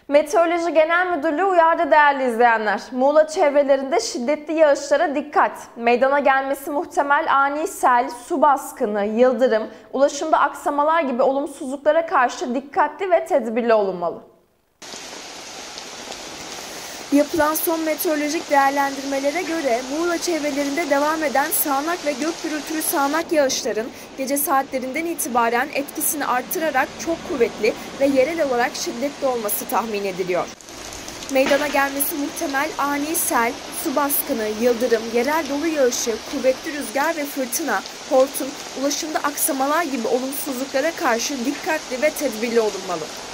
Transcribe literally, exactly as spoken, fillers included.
Meteoroloji Genel Müdürlüğü uyardı değerli izleyenler. Muğla çevrelerinde şiddetli yağışlara dikkat. Meydana gelmesi muhtemel ani sel, su baskını, yıldırım, ulaşımda aksamalar gibi olumsuzluklara karşı dikkatli ve tedbirli olunmalı. Yapılan son meteorolojik değerlendirmelere göre Muğla çevrelerinde devam eden sağanak ve gök gürültülü sağanak yağışların gece saatlerinden itibaren etkisini arttırarak çok kuvvetli ve yerel olarak şiddetli olması tahmin ediliyor. Meydana gelmesi muhtemel ani sel, su baskını, yıldırım, yerel dolu yağışı, kuvvetli rüzgar ve fırtına, hortum, ulaşımda aksamalar gibi olumsuzluklara karşı dikkatli ve tedbirli olunmalı.